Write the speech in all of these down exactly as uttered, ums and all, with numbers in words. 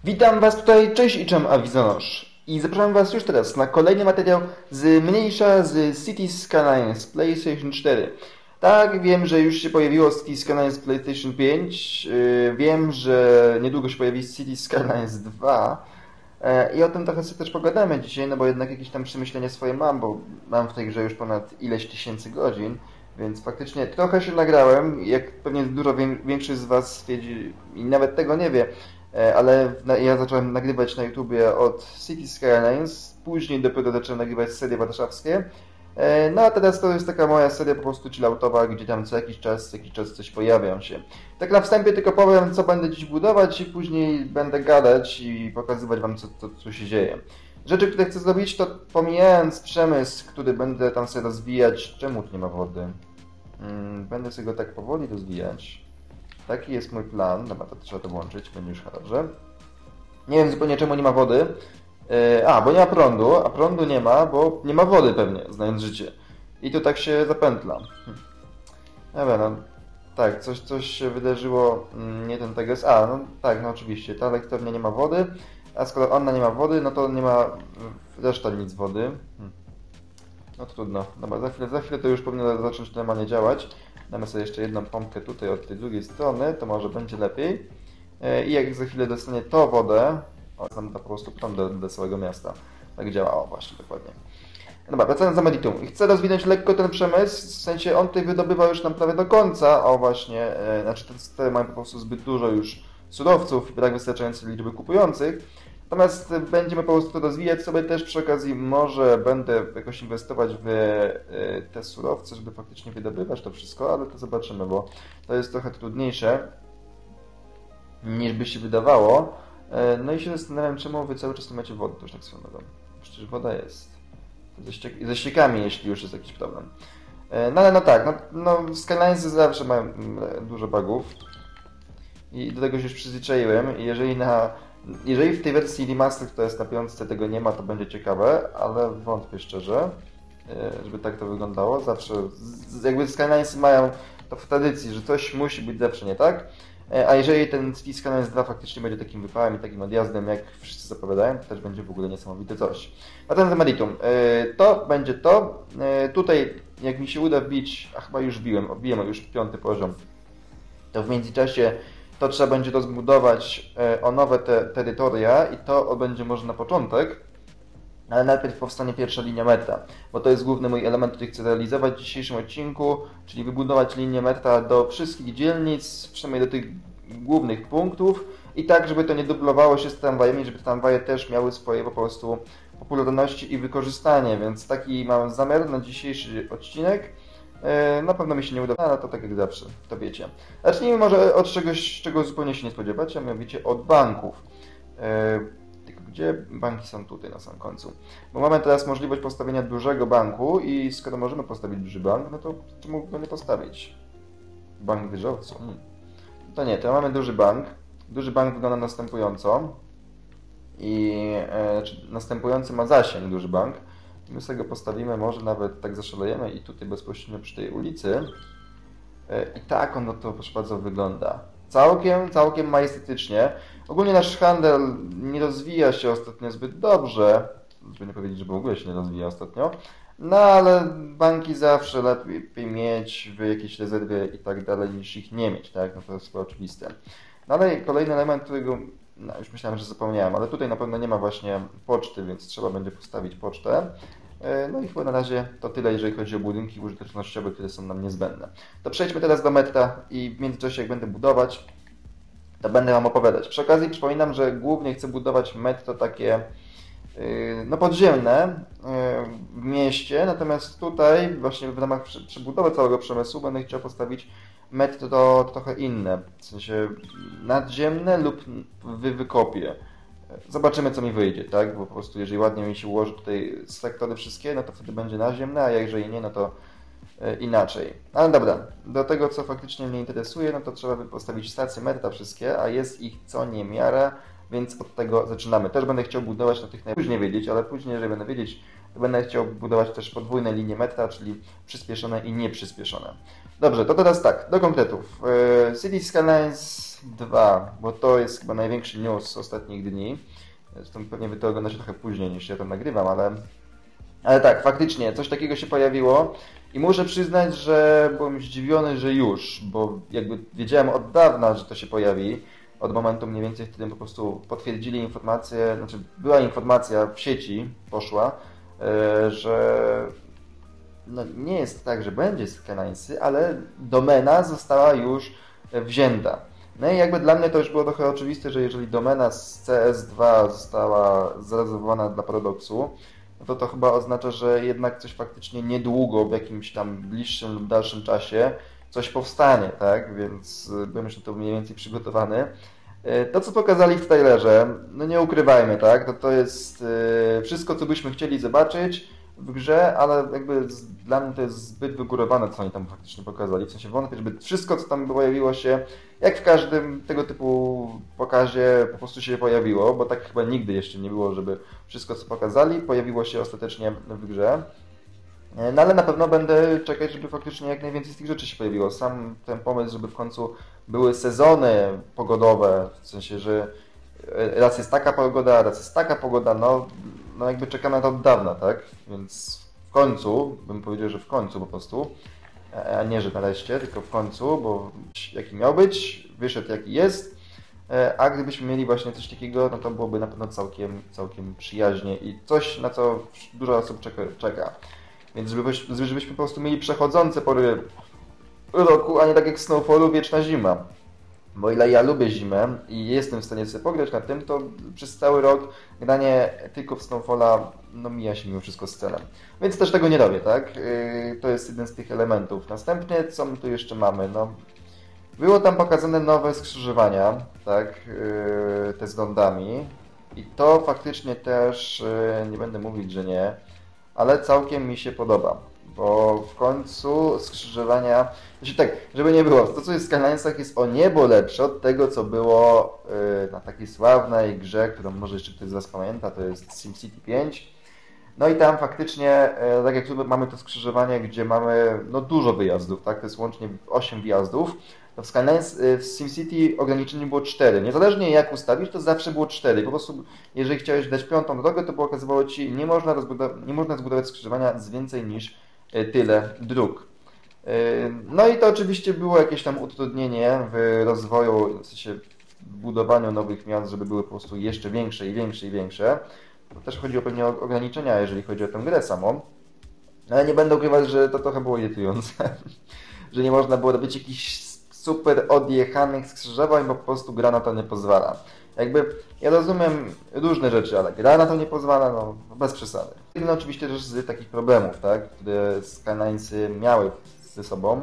Witam Was tutaj, cześć i czem Awizonosz. I zapraszam Was już teraz na kolejny materiał z mniejsza z Cities Skylines PlayStation cztery. Tak, wiem, że już się pojawiło Cities Skylines PlayStation pięć. Yy, wiem, że niedługo się pojawi Cities Skylines dwa. Yy, I o tym trochę sobie też pogadamy dzisiaj, no bo jednak jakieś tam przemyślenia swoje mam, bo mam w tej grze już ponad ileś tysięcy godzin. Więc faktycznie trochę się nagrałem, jak pewnie dużo większość z Was stwierdzi i nawet tego nie wie, ale ja zacząłem nagrywać na YouTubie od Cities Skylines, później dopiero zacząłem nagrywać serie warszawskie. No a teraz to jest taka moja seria po prostu chilloutowa, gdzie tam co jakiś czas, co jakiś czas coś pojawiam się. Tak na wstępie tylko powiem, co będę dziś budować i później będę gadać i pokazywać Wam, co, co, co się dzieje. Rzeczy, które chcę zrobić, to pomijając przemysł, który będę tam sobie rozwijać. Czemu tu nie ma wody? Hmm, będę sobie go tak powoli rozwijać. Taki jest mój plan. Dobra, to trzeba to włączyć, będzie już dobrze. Nie wiem zupełnie czemu nie ma wody. Yy, a, bo nie ma prądu, a prądu nie ma, bo nie ma wody pewnie, znając życie. I to tak się zapętla. Hm. Dobra, no tak, coś, coś się wydarzyło, nie ten teges. A, no tak, no oczywiście, ta elektrownia nie ma wody, a skoro ona nie ma wody, no to nie ma reszta nic wody. Hm. No trudno. Dobra, za chwilę, za chwilę to już powinno zacząć normalnie działać. Damy sobie jeszcze jedną pompkę tutaj od tej drugiej strony, to może będzie lepiej. I jak za chwilę dostanie to wodę, o, tam da po prostu prąd do, do całego miasta. Tak działa, o właśnie, dokładnie. Dobra, wracając do Meditum. Chcę rozwinąć lekko ten przemysł, w sensie on tutaj wydobywa już nam prawie do końca, o właśnie, e, znaczy te stery mają po prostu zbyt dużo już surowców i brak wystarczającej liczby kupujących. Natomiast będziemy po prostu to rozwijać sobie też przy okazji, może będę jakoś inwestować w te surowce, żeby faktycznie wydobywać to wszystko, ale to zobaczymy, bo to jest trochę trudniejsze niż by się wydawało. No i się zastanawiam, czemu wy cały czas nie macie wody, to już tak swoją drogą. Przecież woda jest. Ze, ściek ze ściekami, jeśli już jest jakiś problem. No ale no tak, no, no Skylinesy zawsze mają dużo bugów i do tego się już przyzwyczaiłem i jeżeli na Jeżeli w tej wersji remaster, która jest na piątce, tego nie ma, to będzie ciekawe, ale wątpię szczerze, żeby tak to wyglądało. Zawsze, jakby Skylinesy mają to w tradycji, że coś musi być zawsze nie tak, a jeżeli ten Skylines dwa faktycznie będzie takim wypałem i takim odjazdem, jak wszyscy zapowiadają, to też będzie w ogóle niesamowite coś. A ten Meditum, to będzie to. Tutaj, jak mi się uda wbić, a chyba już wbiłem, wbiłem już piąty poziom, to w międzyczasie to trzeba będzie rozbudować o nowe te terytoria i to będzie może na początek, ale najpierw powstanie pierwsza linia metra, bo to jest główny mój element, który chcę realizować w dzisiejszym odcinku, czyli wybudować linię metra do wszystkich dzielnic, przynajmniej do tych głównych punktów i tak, żeby to nie dublowało się z tramwajami, żeby tramwaje też miały swoje po prostu popularności i wykorzystanie, więc taki mam zamiar na dzisiejszy odcinek. Na pewno mi się nie uda, ale to tak jak zawsze, to wiecie. Zacznijmy może od czegoś, czego zupełnie się nie spodziewacie, a mianowicie od banków. Tylko gdzie banki są? Tutaj na samym końcu. Bo mamy teraz możliwość postawienia dużego banku i skoro możemy postawić duży bank, no to czemu go nie postawić? Bank wieżowców. Hmm. To nie, to mamy duży bank. Duży bank wygląda następująco. I e, następujący ma zasięg duży bank. My sobie go postawimy, może nawet tak zaszalejemy i tutaj bezpośrednio przy tej ulicy. I tak on to proszę bardzo wygląda. Całkiem, całkiem majestatycznie. Ogólnie nasz handel nie rozwija się ostatnio zbyt dobrze. Żeby nie powiedzieć, że w ogóle się nie rozwija ostatnio. No ale banki zawsze lepiej mieć w jakiejś rezerwie i tak dalej niż ich nie mieć, tak? No to jest chyba oczywiste. Dalej kolejny element, którego no, już myślałem, że zapomniałem, ale tutaj na pewno nie ma właśnie poczty, więc trzeba będzie postawić pocztę. No i chyba na razie to tyle, jeżeli chodzi o budynki użytecznościowe, które są nam niezbędne. To przejdźmy teraz do metra i w międzyczasie jak będę budować, to będę Wam opowiadać. Przy okazji przypominam, że głównie chcę budować metro takie no podziemne w mieście, natomiast tutaj właśnie w ramach przebudowy całego przemysłu będę chciał postawić metro trochę inne, w sensie nadziemne lub w wykopie. Zobaczymy, co mi wyjdzie, tak? Bo po prostu jeżeli ładnie mi się ułoży tutaj sektory wszystkie, no to wtedy będzie naziemne, a jeżeli nie, no to inaczej. Ale dobra, do tego, co faktycznie mnie interesuje, no to trzeba by postawić stacje metra wszystkie, a jest ich co niemiara, więc od tego zaczynamy. Też będę chciał budować na tych najpóźniej wiedzieć, ale później, jeżeli będę wiedzieć, to będę chciał budować też podwójne linie metra, czyli przyspieszone i nieprzyspieszone. Dobrze, to teraz tak, do konkretów. Yy, Cities Skylines dwa, bo to jest chyba największy news ostatnich dni. Zresztą pewnie wy to oglądacie trochę później niż ja to nagrywam, ale... Ale tak, faktycznie, coś takiego się pojawiło i muszę przyznać, że byłem zdziwiony, że już, bo jakby wiedziałem od dawna, że to się pojawi, od momentu mniej więcej, w którym po prostu potwierdzili informację, znaczy była informacja w sieci, poszła, yy, że no nie jest tak, że będzie Skylinesy, ale domena została już wzięta. No i jakby dla mnie to już było trochę oczywiste, że jeżeli domena z C S dwa została zarezerwowana dla Paradoxu, no to to chyba oznacza, że jednak coś faktycznie niedługo, w jakimś tam bliższym lub dalszym czasie coś powstanie, tak? Więc byłem już na to mniej więcej przygotowany. To, co pokazali w trailerze, no nie ukrywajmy, tak? To, to jest wszystko, co byśmy chcieli zobaczyć w grze, ale jakby z, dla mnie to jest zbyt wygórowane, co oni tam faktycznie pokazali. W sensie wątpię, żeby wszystko, co tam pojawiło się, jak w każdym tego typu pokazie po prostu się pojawiło, bo tak chyba nigdy jeszcze nie było, żeby wszystko, co pokazali, pojawiło się ostatecznie w grze. No ale na pewno będę czekać, żeby faktycznie jak najwięcej z tych rzeczy się pojawiło. Sam ten pomysł, żeby w końcu były sezony pogodowe, w sensie, że raz jest taka pogoda, raz jest taka pogoda, no, no jakby czekamy na to od dawna, tak? Więc w końcu, bym powiedział, że w końcu po prostu, a nie, że nareszcie, tylko w końcu, bo jaki miał być, wyszedł jaki jest, a gdybyśmy mieli właśnie coś takiego, no to byłoby na pewno całkiem, całkiem przyjaźnie i coś, na co dużo osób czeka. czeka. Więc żebyśmy, żebyśmy po prostu mieli przechodzące pory roku, a nie tak jak w Snowfallu wieczna zima. Bo ile ja lubię zimę i jestem w stanie sobie pograć na tym, to przez cały rok granie tylko w Snowfalla no, mija się mimo wszystko z celem. Więc też tego nie robię, tak? Yy, to jest jeden z tych elementów. Następnie, co my tu jeszcze mamy? No, było tam pokazane nowe skrzyżowania, tak? Yy, te z lądami. I to faktycznie też, yy, nie będę mówić, że nie, ale całkiem mi się podoba, bo w końcu skrzyżowania, znaczy tak, żeby nie było, to co jest w Skylinesach jest o niebo lepsze od tego, co było yy, na takiej sławnej grze, którą może jeszcze ktoś z Was pamięta, to jest SimCity pięć. No i tam faktycznie, yy, tak jak tu mamy to skrzyżowanie, gdzie mamy no, dużo wyjazdów, tak, to jest łącznie osiem wjazdów, to w Skylines, yy, w SimCity ograniczenie było cztery. Niezależnie jak ustawisz, to zawsze było cztery. Po prostu, jeżeli chciałeś dać piątą drogę, to było okazywało Ci, nie można, nie można zbudować skrzyżowania z więcej niż tyle dróg. No i to oczywiście było jakieś tam utrudnienie w rozwoju, w sensie w budowaniu nowych miast, żeby były po prostu jeszcze większe i większe i większe. To też chodzi o pewnie ograniczenia, jeżeli chodzi o tę grę samą. Ale nie będę ukrywać, że to trochę było irytujące. Że nie można było robić jakichś super odjechanych skrzyżowań, bo po prostu gra na to nie pozwala. Jakby, ja rozumiem różne rzeczy, ale gra na to nie pozwala, no bez przesady. No oczywiście też z takich problemów, tak, które Skylinesy miały ze sobą.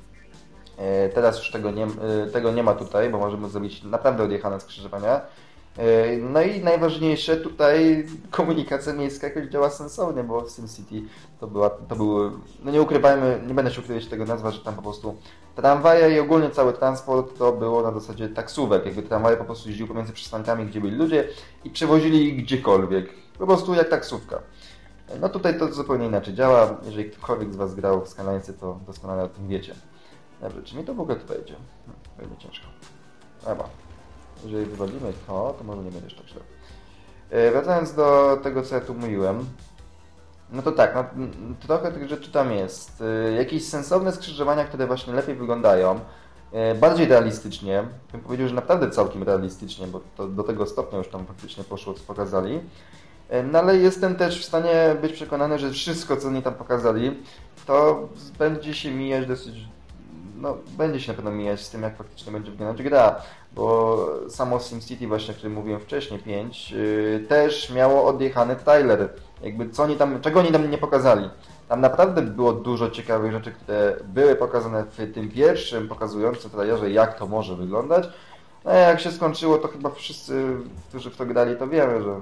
Teraz już tego nie, tego nie ma tutaj, bo możemy zrobić naprawdę odjechane skrzyżowania. No i najważniejsze tutaj komunikacja miejska jakoś działa sensownie, bo w SimCity to była, to były, no nie ukrywajmy, nie będę się ukrywać tego nazwa, że tam po prostu tramwaje i ogólnie cały transport to było na zasadzie taksówek, jakby tramwaje po prostu jeździły pomiędzy przystankami, gdzie byli ludzie i przewozili ich gdziekolwiek, po prostu jak taksówka. No tutaj to zupełnie inaczej działa, jeżeli ktokolwiek z Was grał w Skylinesy, to doskonale o tym wiecie. Dobrze, czy mi to w ogóle tutaj idzie? No, będzie ciężko. Dobra. Jeżeli wywalimy to, to może nie będzie tak źle. Yy, wracając do tego, co ja tu mówiłem, no to tak, no, trochę tych rzeczy tam jest. Yy, jakieś sensowne skrzyżowania, które właśnie lepiej wyglądają, yy, bardziej realistycznie, bym powiedział, że naprawdę całkiem realistycznie, bo to do tego stopnia już tam faktycznie poszło, co pokazali. Yy, no ale jestem też w stanie być przekonany, że wszystko, co oni tam pokazali, to będzie się mijać dosyć no, będzie się na pewno mijać z tym, jak faktycznie będzie wyglądać gra, bo samo SimCity, właśnie, o którym mówiłem wcześniej, pięć, yy, też miało odjechany trailer. Jakby co oni tam, czego oni tam nie pokazali. Tam naprawdę było dużo ciekawych rzeczy, które były pokazane w tym pierwszym pokazującym trailerze, jak to może wyglądać. No jak się skończyło, to chyba wszyscy, którzy w to grali, to wiemy, że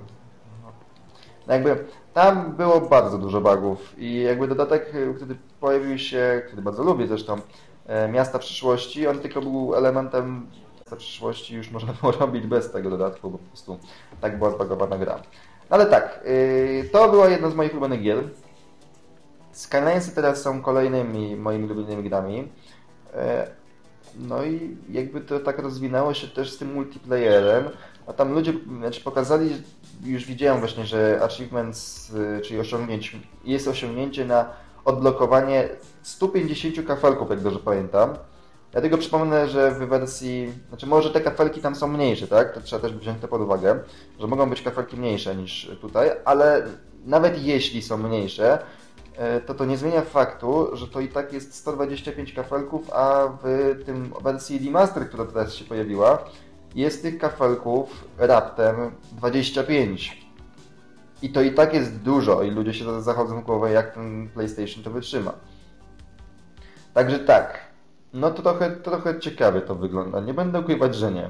no jakby tam było bardzo dużo bugów i jakby dodatek, który pojawił się, który bardzo lubię zresztą, Miasta Przyszłości, on tylko był elementem Miasta Przyszłości, już można było robić bez tego dodatku, bo po prostu tak była zbagowana gra. No ale tak, to była jedna z moich ulubionych gier. Skylinesy teraz są kolejnymi moimi ulubionymi grami. No i jakby to tak rozwinęło się też z tym multiplayerem, a tam ludzie znaczy pokazali, już widziałem właśnie, że achievements, czyli osiągnięć, jest osiągnięcie na odblokowanie stu pięćdziesięciu kafelków, jak dobrze pamiętam. Ja tylko przypomnę, że w wersji, znaczy może te kafelki tam są mniejsze, tak? To trzeba też wziąć to pod uwagę, że mogą być kafelki mniejsze niż tutaj, ale nawet jeśli są mniejsze, to to nie zmienia faktu, że to i tak jest sto dwadzieścia pięć kafelków, a w tym wersji remaster, która teraz się pojawiła, jest tych kafelków raptem dwadzieścia pięć. I to i tak jest dużo i ludzie się zachodzą w głowę, jak ten PlayStation to wytrzyma. Także tak, no to trochę, trochę ciekawie to wygląda. Nie będę ukrywać, że nie.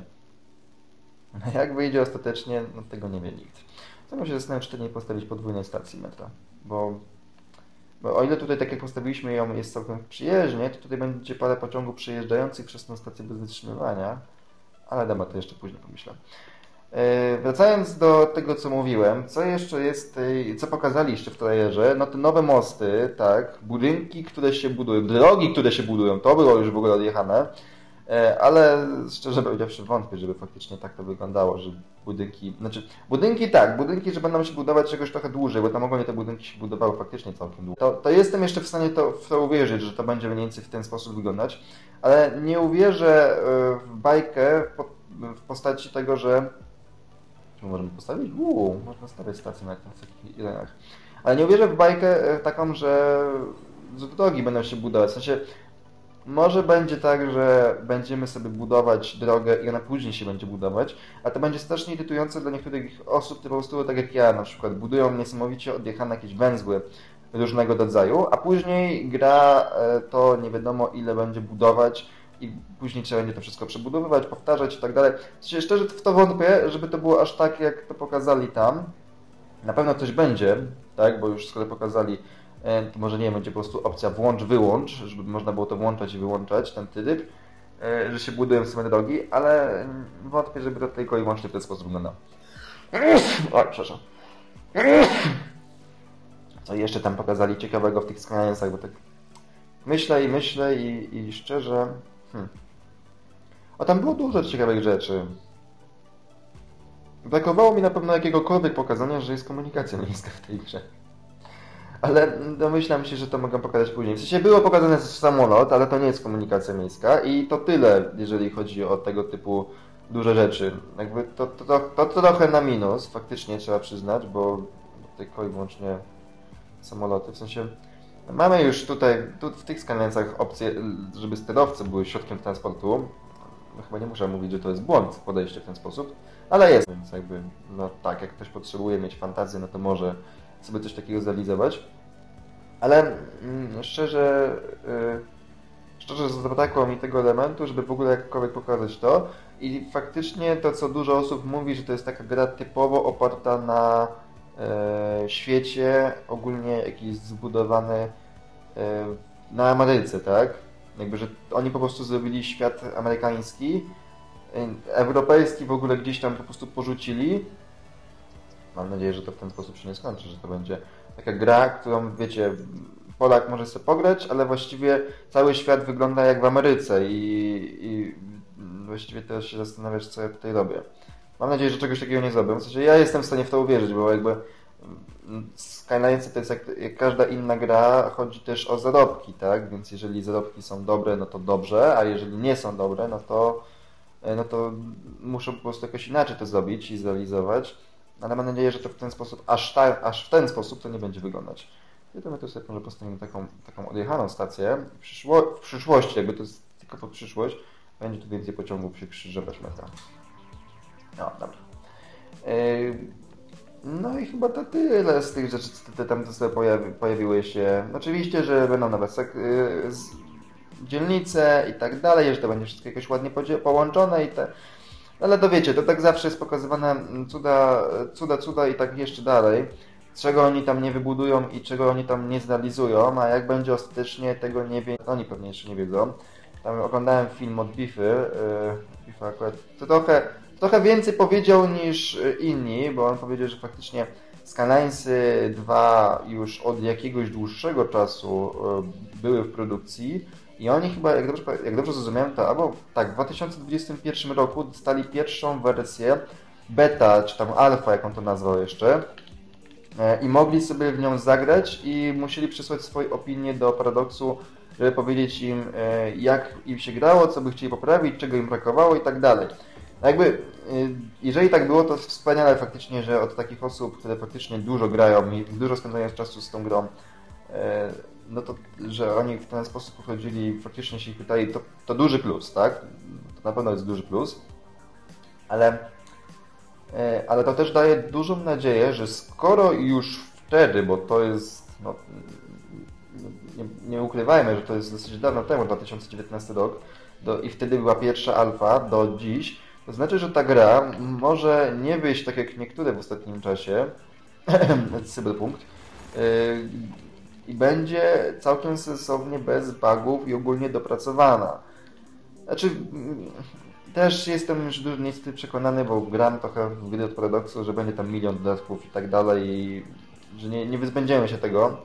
Jak wyjdzie ostatecznie, no tego nie wie nikt. Sam się zastanawiam, czy to nie postawić podwójnej stacji metra, bo Bo o ile tutaj, tak jak postawiliśmy ją, jest całkiem przyjezdnie, to tutaj będzie parę pociągów przejeżdżających przez tą stację bez wytrzymywania. Ale dobra, to jeszcze później pomyślę. Yy, wracając do tego, co mówiłem, co jeszcze jest, yy, co pokazali jeszcze w trailerze, no te nowe mosty, tak, budynki, które się budują, drogi, które się budują, to było już w ogóle odjechane. Ale szczerze powiedziawszy wątpię, żeby faktycznie tak to wyglądało, że budynki, znaczy budynki tak, budynki, że będą się budować czegoś trochę dłużej, bo tam ogólnie te budynki się budowały faktycznie całkiem długo. To, to jestem jeszcze w stanie to, w to uwierzyć, że to będzie mniej więcej w ten sposób wyglądać, ale nie uwierzę w bajkę w postaci tego, że... Czy możemy postawić? Uuu, można stawiać stację na takich ilenach. Ale nie uwierzę w bajkę taką, że drogi będą się budować, w sensie może będzie tak, że będziemy sobie budować drogę i ona później się będzie budować, a to będzie strasznie irytujące dla niektórych osób, które po prostu tak jak ja na przykład budują niesamowicie odjechane jakieś węzły różnego rodzaju, a później gra to nie wiadomo ile będzie budować i później trzeba będzie to wszystko przebudowywać, powtarzać i tak dalej. Szczerze w to wątpię, żeby to było aż tak jak to pokazali tam. Na pewno coś będzie, tak, bo już skoro pokazali, to może nie wiem, będzie po prostu opcja włącz-wyłącz, żeby można było to włączać i wyłączać, ten tryb, że się budują same drogi, ale wątpię, żeby to tylko i wyłącznie w ten sposób wyglądało. Oj, przepraszam. Co jeszcze tam pokazali ciekawego w tych Skylinesach, bo tak myślę i myślę i, i szczerze... Hmm. A tam było dużo ciekawych rzeczy. Brakowało mi na pewno jakiegokolwiek pokazania, że jest komunikacja miejska w tej grze. Ale domyślam się, że to mogę pokazać później. W sensie było pokazane samolot, ale to nie jest komunikacja miejska i to tyle, jeżeli chodzi o tego typu duże rzeczy. Jakby to, to, to, to, to trochę na minus, faktycznie trzeba przyznać, bo tylko i wyłącznie samoloty. W sensie mamy już tutaj, tu w tych Skylinesach opcję, żeby sterowce były środkiem transportu. No, chyba nie muszę mówić, że to jest błąd podejście w ten sposób, ale jest, więc jakby, no tak, jak ktoś potrzebuje mieć fantazję, no to może sobie coś takiego zrealizować. Ale mm, szczerze, yy, szczerze zabrakło mi tego elementu, żeby w ogóle jakkolwiek pokazać to. I faktycznie to, co dużo osób mówi, że to jest taka gra typowo oparta na yy, świecie, ogólnie jakiś zbudowany yy, na Ameryce, tak? Jakby, że oni po prostu zrobili świat amerykański, yy, europejski w ogóle gdzieś tam po prostu porzucili. Mam nadzieję, że to w ten sposób się nie skończy, że to będzie taka gra, którą, wiecie, Polak może sobie pograć, ale właściwie cały świat wygląda jak w Ameryce i, i właściwie teraz się zastanawiasz, co ja tutaj robię. Mam nadzieję, że czegoś takiego nie zrobię. W sensie ja jestem w stanie w to uwierzyć, bo jakby Skylinesy to jest jak, jak każda inna gra, chodzi też o zarobki, tak? Więc jeżeli zarobki są dobre, no to dobrze, a jeżeli nie są dobre, no to, no to muszę po prostu jakoś inaczej to zrobić i zrealizować. Ale mam nadzieję, że to w ten sposób, aż, ta, aż w ten sposób to nie będzie wyglądać. I to my tu sobie może postawimy taką, taką odjechaną stację. W, przyszło, w przyszłości, jakby to jest tylko po przyszłość, będzie tu więcej pociągów się krzyżować metra. No, dobra. Yy, no i chyba to tyle z tych rzeczy, co tam sobie pojawi, pojawiły się. Oczywiście, że będą nowe yy, dzielnice i tak dalej, że to będzie wszystko jakoś ładnie połączone i te... Ale to wiecie, to tak zawsze jest pokazywane cuda, cuda, cuda i tak jeszcze dalej. Czego oni tam nie wybudują i czego oni tam nie zrealizują, a jak będzie ostatecznie, tego nie wie, oni pewnie jeszcze nie wiedzą. Tam oglądałem film od Bify, yy, Bifa akurat to trochę, trochę więcej powiedział niż inni, bo on powiedział, że faktycznie Skylinesy dwa już od jakiegoś dłuższego czasu yy, były w produkcji, I oni chyba, jak dobrze, jak dobrze zrozumiałem, to albo tak, w dwa tysiące dwudziestym pierwszym roku dostali pierwszą wersję beta, czy tam alfa, jak on to nazwał jeszcze, i mogli sobie w nią zagrać i musieli przysłać swoje opinie do Paradoxu, żeby powiedzieć im, jak im się grało, co by chcieli poprawić, czego im brakowało i tak dalej. Jakby, jeżeli tak było, to wspaniale faktycznie, że od takich osób, które faktycznie dużo grają i dużo spędzają czasu z tą grą, no to, że oni w ten sposób podchodzili, faktycznie się ich pytali, to, to duży plus, tak? To na pewno jest duży plus, ale, ale to też daje dużą nadzieję, że skoro już wtedy, bo to jest, no, nie, nie ukrywajmy, że to jest dosyć dawno temu, dwa tysiące dziewiętnasty rok, do, i wtedy była pierwsza alfa do dziś, to znaczy, że ta gra może nie wyjść tak jak niektóre w ostatnim czasie, Cyberpunk, i będzie całkiem sensownie, bez bugów i ogólnie dopracowana. Znaczy, też jestem już dużo niestety przekonany, bo gram trochę w gry od Paradoxu, że będzie tam milion dodatków i tak dalej, i że nie, nie wyzbędziemy się tego.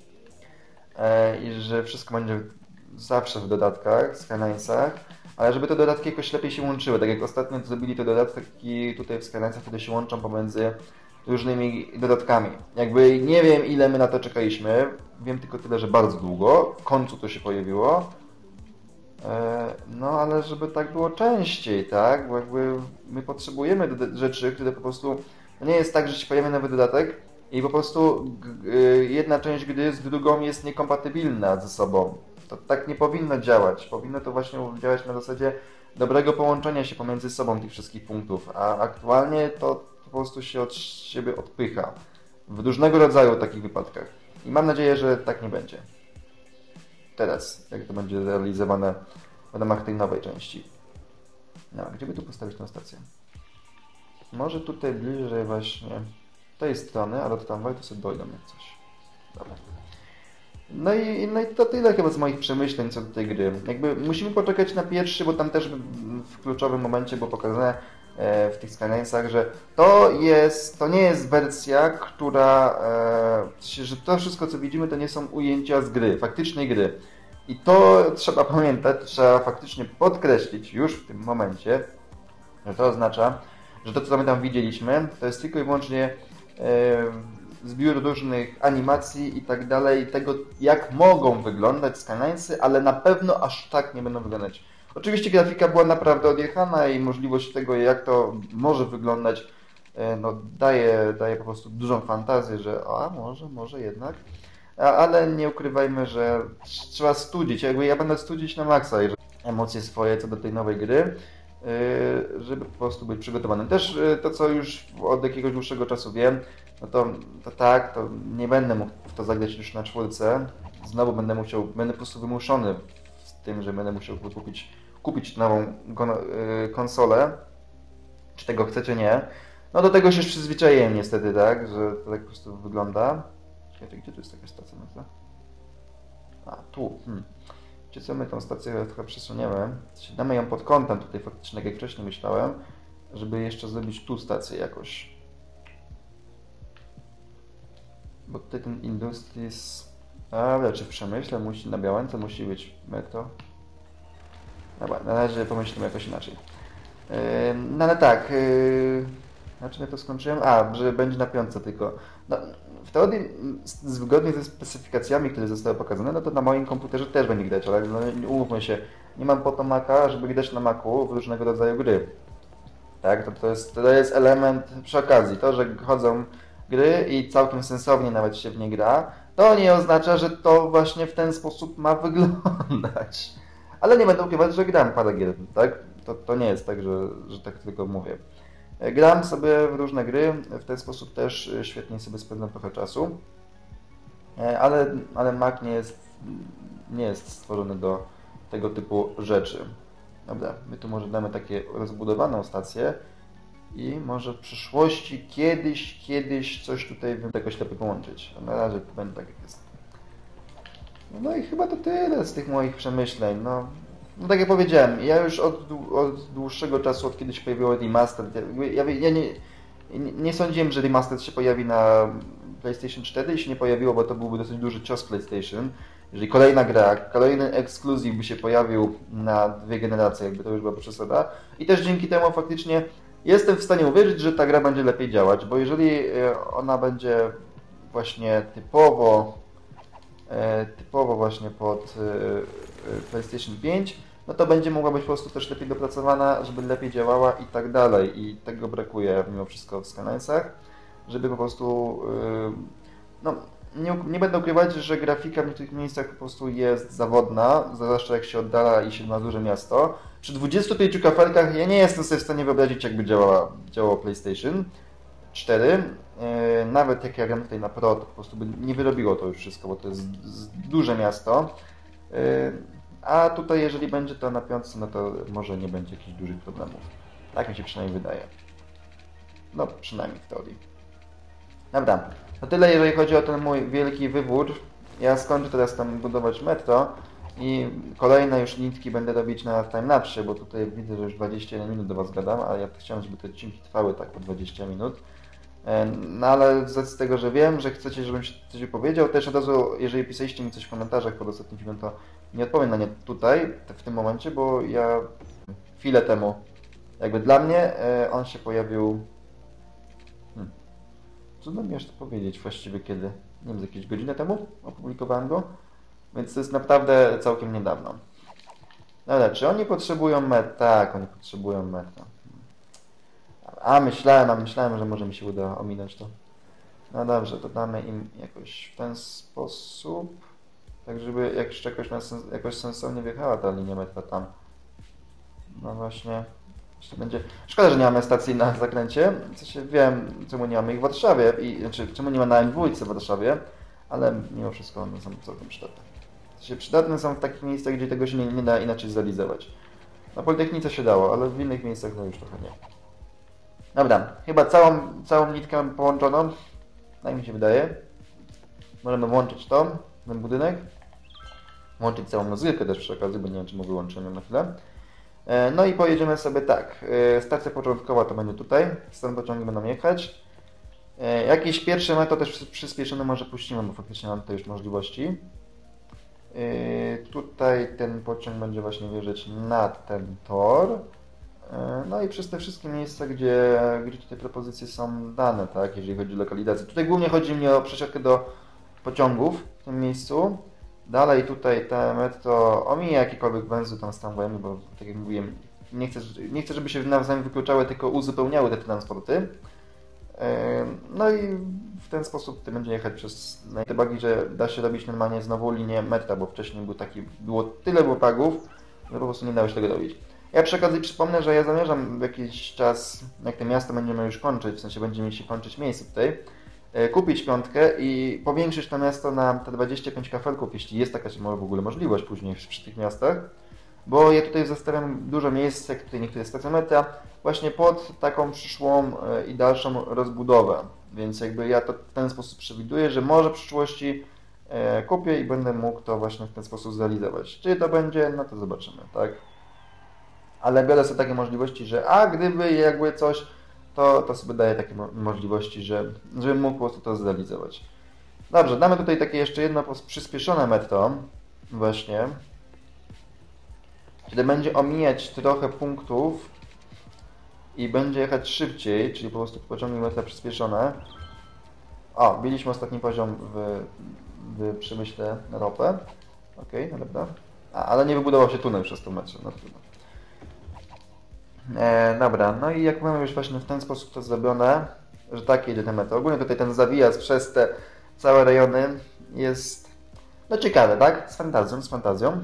I że wszystko będzie zawsze w dodatkach, Skylinesach, ale żeby te dodatki jakoś lepiej się łączyły. Tak jak ostatnio zrobili te dodatki tutaj w Skylinesach, które się łączą pomiędzy różnymi dodatkami. Jakby nie wiem, ile my na to czekaliśmy. Wiem tylko tyle, że bardzo długo. W końcu to się pojawiło. No, ale żeby tak było częściej, tak? Bo jakby my potrzebujemy rzeczy, które po prostu... To nie jest tak, że się pojawia nowy dodatek i po prostu jedna część gry z drugą jest niekompatybilna ze sobą. To tak nie powinno działać. Powinno to właśnie działać na zasadzie dobrego połączenia się pomiędzy sobą tych wszystkich punktów, a aktualnie to po prostu się od siebie odpycha w różnego rodzaju takich wypadkach. I mam nadzieję, że tak nie będzie. Teraz, jak to będzie realizowane w ramach tej nowej części. No, gdzie by tu postawić tę stację? Może tutaj bliżej właśnie tej strony, ale to tam to sobie dojdą jak coś. Dobra. No i, no i to tyle chyba z moich przemyśleń co do tej gry. Jakby musimy poczekać na pierwszy, bo tam też w kluczowym momencie było pokazane w tych Skylinesach, że to jest, to nie jest wersja, która, e, że to wszystko co widzimy to nie są ujęcia z gry, faktycznej gry. I to trzeba pamiętać, trzeba faktycznie podkreślić już w tym momencie, że to oznacza, że to co my tam widzieliśmy, to jest tylko i wyłącznie e, zbiór różnych animacji i tak dalej, tego jak mogą wyglądać Skylinesy, ale na pewno aż tak nie będą wyglądać. Oczywiście grafika była naprawdę odjechana i możliwość tego, jak to może wyglądać, no, daje, daje po prostu dużą fantazję, że a może, może jednak, a, ale nie ukrywajmy, że trzeba studzić, jakby ja będę studzić na maksa emocje swoje co do tej nowej gry, żeby po prostu być przygotowanym. Też to, co już od jakiegoś dłuższego czasu wiem, no to, to tak, to nie będę mógł w to zagrać już na czwórce, znowu będę musiał, będę po prostu wymuszony z tym, że będę musiał kupić, kupić nową konsolę, czy tego chcę, czy nie. No do tego się już przyzwyczaiłem niestety, tak, że to tak po prostu wygląda. Czekajcie, gdzie tu jest taka stacja? A, tu. Hmm. Czy co, my tą stację trochę przesuniemy? Damy ją pod kątem tutaj faktycznie, jak wcześniej myślałem, żeby jeszcze zrobić tu stację jakoś. Bo tutaj ten Industries... Ale czy w Przemyśle musi, na Białęce musi być metro? Dobra, na razie pomyślimy jakoś inaczej. Yy, no ale tak, yy, na czym ja to skończyłem? A, że będzie na piątce tylko. No, w teorii zgodnie ze specyfikacjami, które zostały pokazane, no to na moim komputerze też będzie grać, ale no, umówmy się, nie mam po to Maca, żeby grać na Macu w różnego rodzaju gry. Tak, to, to, jest, to jest element przy okazji. To, że chodzą gry i całkiem sensownie nawet się w nie gra, to nie oznacza, że to właśnie w ten sposób ma wyglądać. Ale nie będę ukrywać, że gram parę gier, tak? To, to nie jest tak, że, że tak tylko mówię. Gram sobie w różne gry, w ten sposób też świetnie sobie spędzam trochę czasu, ale, ale Mac nie jest, nie jest stworzony do tego typu rzeczy. Dobra, my tu może damy takie rozbudowaną stację i może w przyszłości kiedyś, kiedyś coś tutaj jakoś lepiej połączyć. A na razie to będzie tak jak jest. No i chyba to tyle z tych moich przemyśleń. No, no tak jak powiedziałem, ja już od, od dłuższego czasu, od kiedy się pojawiło Remastered, ja, ja nie, nie, nie sądziłem, że Remastered się pojawi na PlayStation cztery i się nie pojawiło, bo to byłby dosyć duży cios PlayStation jeżeli kolejna gra, kolejny ekskluzyw by się pojawił na dwie generacje, jakby to już była przesada. I też dzięki temu faktycznie jestem w stanie uwierzyć, że ta gra będzie lepiej działać, bo jeżeli ona będzie właśnie typowo, typowo właśnie pod PlayStation pięć, no to będzie mogła być po prostu też lepiej dopracowana, żeby lepiej działała i tak dalej. I tego brakuje mimo wszystko w Skylinesach, żeby po prostu, no nie, nie będę ukrywać, że grafika w niektórych miejscach po prostu jest zawodna, zwłaszcza jak się oddala i się ma duże miasto. Przy dwudziestu pięciu kafelkach ja nie jestem sobie w stanie wyobrazić, jakby działała, działało PlayStation cztery. Nawet jak ja gram tutaj na Pro, to po prostu by nie wyrobiło to już wszystko, bo to jest duże miasto. A tutaj jeżeli będzie to na piątce, no to może nie będzie jakichś dużych problemów. Tak mi się przynajmniej wydaje. No, przynajmniej w teorii. Dobra, to tyle jeżeli chodzi o ten mój wielki wywód. Ja skończę teraz tam budować metro i kolejne już nitki będę robić na timelapsie, bo tutaj widzę, że już dwadzieścia jeden minut do Was gadam, a ja chciałem, żeby te odcinki trwały tak po dwadzieścia minut. No ale z tego, że wiem, że chcecie, żebym coś powiedział, też od razu, jeżeli pisaliście mi coś w komentarzach pod ostatnim filmem, to nie odpowiem na nie tutaj, w tym momencie, bo ja chwilę temu, jakby dla mnie, on się pojawił... Hmm. Trudno mi jeszcze powiedzieć właściwie kiedy, nie wiem, z jakieś godzinę temu opublikowałem go, więc to jest naprawdę całkiem niedawno. Dobra, czy oni potrzebują met? Tak, oni potrzebują meta. A myślałem, a myślałem, że może mi się uda ominąć to. No dobrze, to damy im jakoś w ten sposób, tak żeby jeszcze jakoś, jakoś sensownie wjechała ta linia metra tam. No właśnie, jeszcze będzie... Szkoda, że nie mamy stacji na zakręcie, w sensie wiem, czemu nie mamy ich w Warszawie, i, znaczy czemu nie ma na M dwa w Warszawie, ale mimo wszystko one są całkiem przydatne. W sensie przydatne są w takich miejscach, gdzie tego się nie, nie da inaczej zrealizować. Na Politechnice się dało, ale w innych miejscach no już trochę nie. Dobra, chyba całą, całą nitkę mamy połączoną, tak mi się wydaje. Możemy włączyć to, ten budynek. Włączyć całą muzykę też przy okazji, bo nie wiem, czy mu wyłączyłem ją na chwilę. No i pojedziemy sobie tak. Stacja początkowa to będzie tutaj, stąd pociągi będą jechać. Jakieś pierwsze metro też przyspieszone może puścimy, bo faktycznie mam tutaj już możliwości. Tutaj ten pociąg będzie właśnie wjeżdżać na ten tor. No i przez te wszystkie miejsca, gdzie, gdzie tutaj propozycje są dane, tak, jeżeli chodzi o lokalizację. Tutaj głównie chodzi mi o przesiadkę do pociągów w tym miejscu. Dalej tutaj te metro omija jakiekolwiek węzły tam stanowione, bo tak jak mówiłem, nie chcę, nie chcę, żeby się nawzajem wykluczały, tylko uzupełniały te transporty. No i w ten sposób to będzie jechać przez... Tym bardziej, że da się robić normalnie znowu linię metra, bo wcześniej był taki, było tyle łopagów, że po prostu nie dało się tego robić. Ja przy okazji przypomnę, że ja zamierzam w jakiś czas, jak to miasto będziemy już kończyć, w sensie będziemy mieli się kończyć miejsce tutaj, kupić piątkę i powiększyć to miasto na te dwadzieścia pięć kafelków, jeśli jest taka w ogóle możliwość później przy tych miastach, bo ja tutaj zostawiam dużo miejsc, jak tutaj niektóre stacje metra, właśnie pod taką przyszłą i dalszą rozbudowę, więc jakby ja to w ten sposób przewiduję, że może w przyszłości kupię i będę mógł to właśnie w ten sposób zrealizować. Czy to będzie, no to zobaczymy, tak? Ale biorę sobie takie możliwości, że a gdyby jakby coś, to, to sobie daję takie mo możliwości, że, żebym mógł po prostu to zrealizować. Dobrze, damy tutaj takie jeszcze jedno przyspieszone metro, właśnie, kiedy będzie omijać trochę punktów i będzie jechać szybciej, czyli po prostu pociągi metra przyspieszone. O, mieliśmy ostatni poziom w, w przemyśle na ropę. Okej, okay, no dobra. A, ale nie wybudował się tunel przez to metrze, no trudno. E, dobra, no i jak mamy już właśnie w ten sposób to zrobione, że tak jedzie ten metro. Ogólnie tutaj ten zawijaz przez te całe rejony jest no ciekawe, tak? Z fantazją, z fantazją.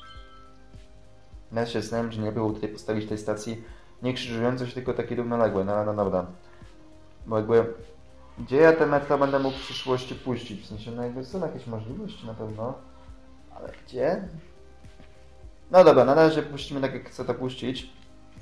Ja się zastanawiam, czy nie było tutaj postawić tej stacji nie krzyżującej się, tylko takiej równoległej, no, no dobra. Bo jakby, gdzie ja te metro będę mógł w przyszłości puścić? W sensie, no jakby są jakieś możliwości na pewno, ale gdzie? No dobra, na razie puścimy tak, jak chcę to puścić.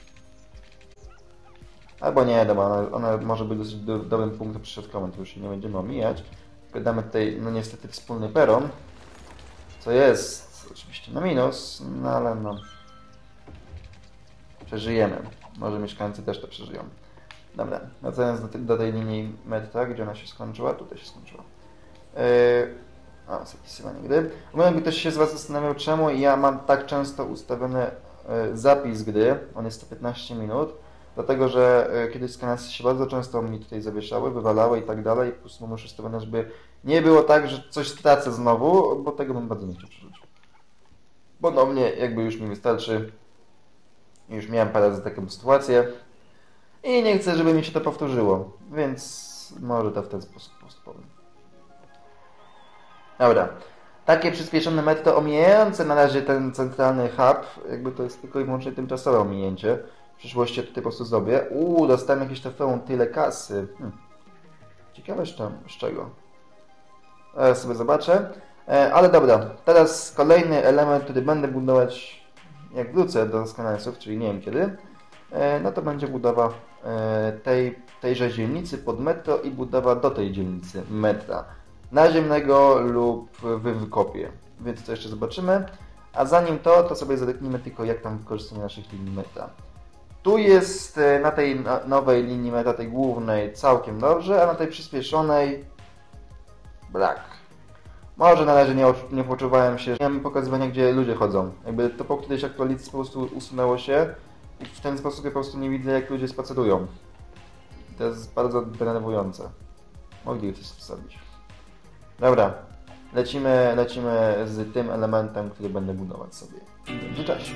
Albo nie, dobra, ona, ona może być dosyć do, dobrym punktem przyśrodkowym, to już się nie będziemy omijać. Tylko damy tutaj, no niestety, wspólny peron, co jest oczywiście na minus, no ale no... Przeżyjemy. Może mieszkańcy też to przeżyją. Dobra, wracając do, te, do tej linii metra, gdzie ona się skończyła, tutaj się skończyła. Yy, A, zapisywanie gry. W jakby ktoś się z Was zastanawiał, czemu ja mam tak często ustawiony e, zapis gry, on jest sto piętnaście minut, dlatego, że e, kiedyś skanasy się bardzo często mi tutaj zawieszały, wywalały i tak dalej, po prostu mam już ustawione, żeby nie było tak, że coś stracę znowu, bo tego bym bardzo nie chciał przeżyć. Ponownie, jakby już mi wystarczy, już miałem parę razy taką sytuację i nie chcę, żeby mi się to powtórzyło, więc może to w ten sposób postupowym. Dobra. Takie przyspieszone metody omijające na razie ten centralny hub, jakby to jest tylko i wyłącznie tymczasowe ominięcie. W przyszłości tutaj po prostu zrobię. Uuu, dostałem jakieś trofeum, tyle kasy. Hm. Ciekawe z, czym, z czego. Zaraz sobie zobaczę. E, ale dobra, teraz kolejny element, który będę budować, jak wrócę do Skylinesów, czyli nie wiem kiedy, e, no to będzie budowa e, tej, tejże dzielnicy pod metro i budowa do tej dzielnicy metra. Naziemnego lub w wykopie. Więc to jeszcze zobaczymy. A zanim to, to sobie zerknijmy tylko, jak tam wykorzystanie naszych linii metra. Tu jest na tej nowej linii metra, tej głównej, całkiem dobrze, a na tej przyspieszonej brak. Może na razie nie, nie poczuwałem się, że nie mam pokazywania, gdzie ludzie chodzą. Jakby to po którejś aktualizacji po prostu usunęło się i w ten sposób ja po prostu nie widzę, jak ludzie spacerują. To jest bardzo denerwujące. Mogli coś wstawić. Dobra, lecimy, lecimy z tym elementem, który będę budować sobie w międzyczasie.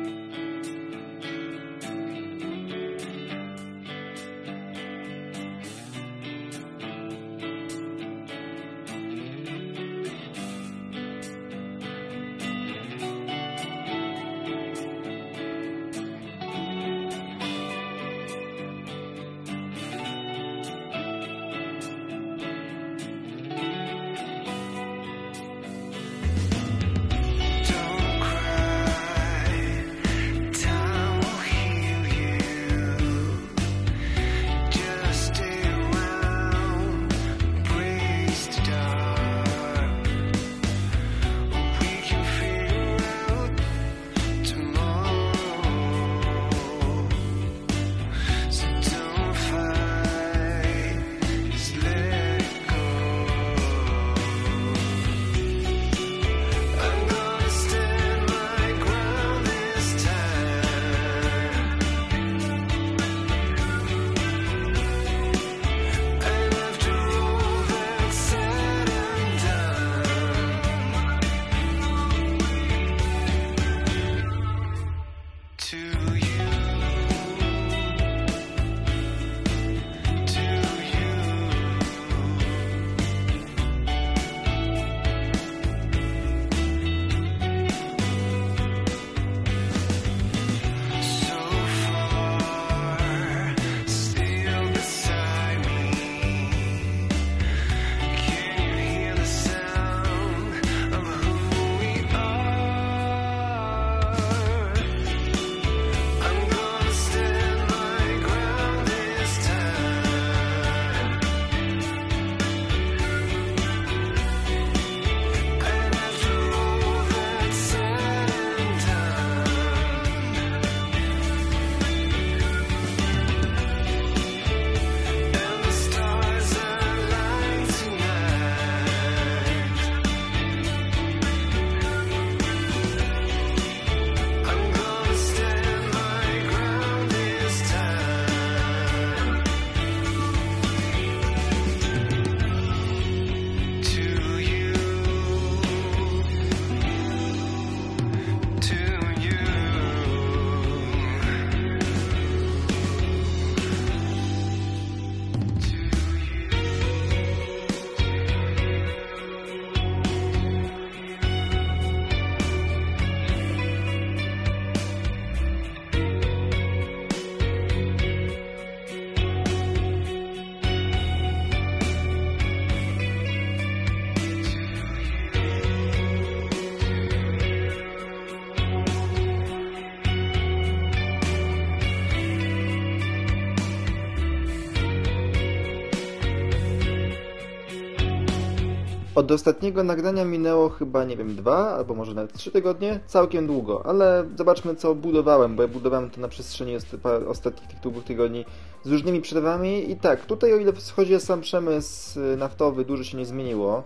Od ostatniego nagrania minęło chyba, nie wiem, dwa albo może nawet trzy tygodnie, całkiem długo, ale zobaczmy co budowałem, bo ja budowałem to na przestrzeni ostatnich tych dwóch tygodni z różnymi przerwami i tak, tutaj o ile chodzi o sam przemysł naftowy, dużo się nie zmieniło.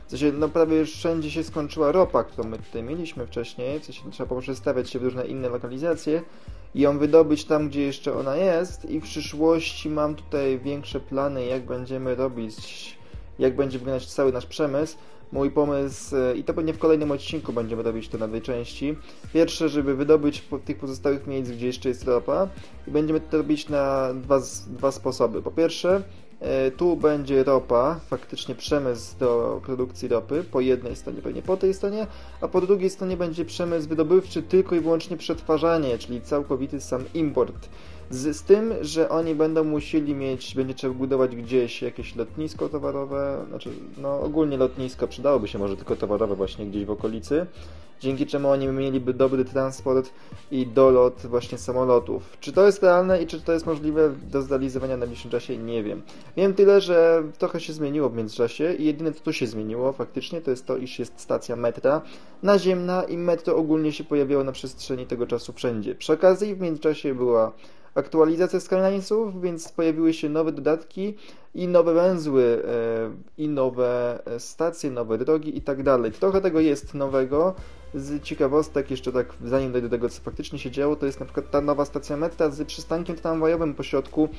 W sensie, no prawie już wszędzie się skończyła ropa, którą my tutaj mieliśmy wcześniej, w sensie trzeba poprzestawiać się w różne inne lokalizacje i ją wydobyć tam, gdzie jeszcze ona jest i w przyszłości mam tutaj większe plany, jak będziemy robić, jak będzie wyglądać cały nasz przemysł. Mój pomysł, i to pewnie w kolejnym odcinku będziemy robić to na dwie części. Pierwsze, żeby wydobyć po tych pozostałych miejsc, gdzie jeszcze jest ropa i będziemy to robić na dwa, dwa sposoby. Po pierwsze, tu będzie ropa, faktycznie przemysł do produkcji ropy, po jednej stronie, pewnie po tej stronie, a po drugiej stronie będzie przemysł wydobywczy, tylko i wyłącznie przetwarzanie, czyli całkowity sam import. Z, z tym, że oni będą musieli mieć, będzie trzeba budować gdzieś jakieś lotnisko towarowe, znaczy, no ogólnie lotnisko, przydałoby się może tylko towarowe właśnie gdzieś w okolicy, dzięki czemu oni mieliby dobry transport i dolot właśnie samolotów. Czy to jest realne i czy to jest możliwe do zrealizowania w najbliższym czasie? Nie wiem. Wiem tyle, że trochę się zmieniło w międzyczasie i jedyne co tu się zmieniło faktycznie to jest to, iż jest stacja metra naziemna i metro ogólnie się pojawiało na przestrzeni tego czasu wszędzie. Przy okazji w międzyczasie była aktualizacja Skylinesów, więc pojawiły się nowe dodatki i nowe węzły, i nowe stacje, nowe drogi i tak dalej. Trochę tego jest nowego. Z ciekawostek, jeszcze tak zanim dojdę do tego, co faktycznie się działo, to jest na przykład ta nowa stacja metra z przystankiem tramwajowym po środku,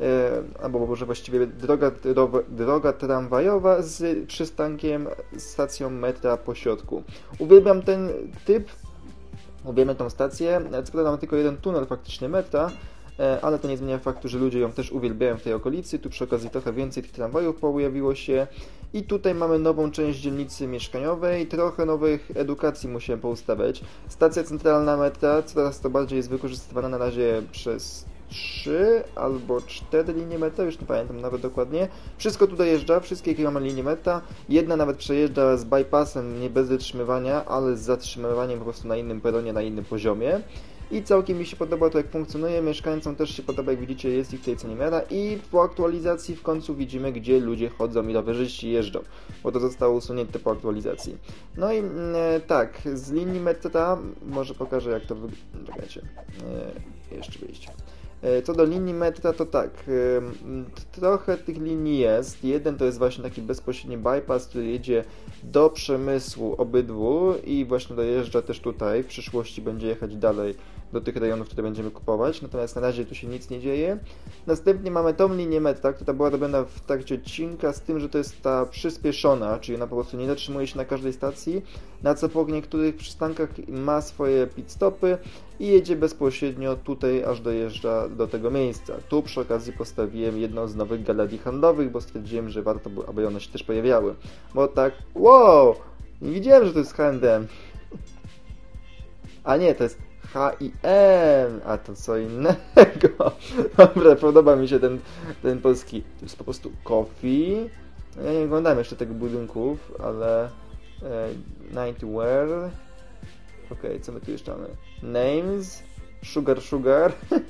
albo może właściwie droga, droga tramwajowa z przystankiem, stacją metra po środku. Uwielbiam ten typ, uwielbiam tą stację, co prawda mamy tylko jeden tunel faktycznie metra, ale to nie zmienia faktu, że ludzie ją też uwielbiają w tej okolicy. Tu przy okazji trochę więcej tych tramwajów pojawiło się i tutaj mamy nową część dzielnicy mieszkaniowej, trochę nowych edukacji musiałem poustawiać. Stacja centralna metra coraz to bardziej jest wykorzystywana na razie przez trzy albo cztery linie metra, już nie pamiętam nawet dokładnie. Wszystko tu dojeżdża, wszystkie jakie mamy linie metra. Jedna nawet przejeżdża z bypassem, nie bez zatrzymywania, ale z zatrzymywaniem po prostu na innym peronie, na innym poziomie. I całkiem mi się podoba to, jak funkcjonuje, mieszkańcom też się podoba, jak widzicie, jest ich tutaj co niemiara i po aktualizacji w końcu widzimy, gdzie ludzie chodzą i rowerzyści jeżdżą, bo to zostało usunięte po aktualizacji. No i e, tak, z linii metra, może pokażę, jak to wygląda, czekajcie, e, jeszcze wyjść. E, co do linii metra, to tak, e, trochę tych linii jest, jeden to jest właśnie taki bezpośredni bypass, który jedzie do przemysłu obydwu i właśnie dojeżdża też tutaj, w przyszłości będzie jechać dalej do tych rejonów, które będziemy kupować, natomiast na razie tu się nic nie dzieje. Następnie mamy tą linię metra, która była robiona w trakcie odcinka, z tym, że to jest ta przyspieszona, czyli ona po prostu nie zatrzymuje się na każdej stacji, na co po niektórych przystankach ma swoje pit stopy i jedzie bezpośrednio tutaj, aż dojeżdża do tego miejsca. Tu przy okazji postawiłem jedną z nowych galerii handlowych, bo stwierdziłem, że warto, aby one się też pojawiały. Bo tak, wow, nie widziałem, że to jest H and M. A nie, to jest H i M, a to co innego. Dobra, podoba mi się ten, ten polski. To jest po prostu coffee. Ja nie oglądam jeszcze tych budynków, ale e, nightwear. Ok, co my tu jeszcze mamy? Names, sugar, sugar.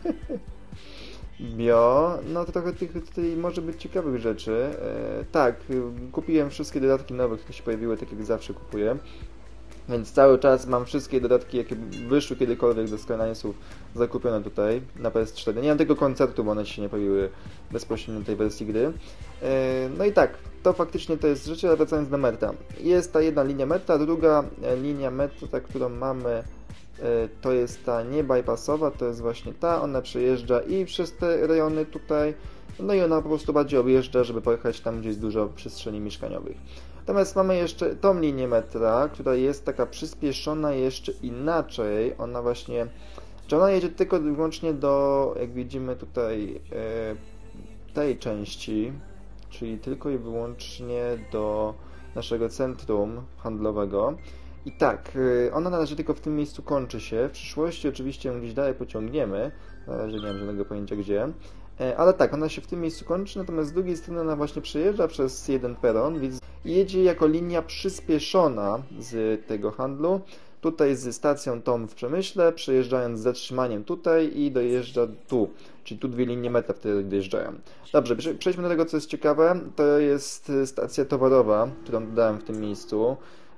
Bio, no to trochę tych tutaj może być ciekawych rzeczy. E, tak, kupiłem wszystkie dodatki nowe, które się pojawiły, tak jak zawsze kupuję. Więc cały czas mam wszystkie dodatki, jakie wyszły kiedykolwiek do Skylinesów, zakupione tutaj na P S cztery. Nie mam tego koncertu, bo one się nie pojawiły bezpośrednio tej wersji gry. No i tak, to faktycznie to jest rzeczy, ale wracając do metra. Jest ta jedna linia metra, druga linia metra, którą mamy, to jest ta nie bypassowa, to jest właśnie ta, ona przejeżdża i przez te rejony tutaj, no i ona po prostu bardziej objeżdża, żeby pojechać tam, gdzie jest dużo przestrzeni mieszkaniowych. Natomiast mamy jeszcze tą linię metra, która jest taka przyspieszona jeszcze inaczej. Ona właśnie, czy ona jedzie tylko i wyłącznie do, jak widzimy tutaj, tej części, czyli tylko i wyłącznie do naszego centrum handlowego. I tak, ona na razie tylko w tym miejscu kończy się. W przyszłości oczywiście ją gdzieś dalej pociągniemy. Na razie nie mam żadnego pojęcia gdzie. Ale tak, ona się w tym miejscu kończy, natomiast z drugiej strony ona właśnie przejeżdża przez jeden peron, więc jedzie jako linia przyspieszona z tego handlu, tutaj z stacją tą w Przemyśle, przejeżdżając z zatrzymaniem tutaj i dojeżdża tu, czyli tu dwie linie metra wtedy dojeżdżają. Dobrze, przejdźmy do tego, co jest ciekawe, to jest stacja towarowa, którą dodałem w tym miejscu.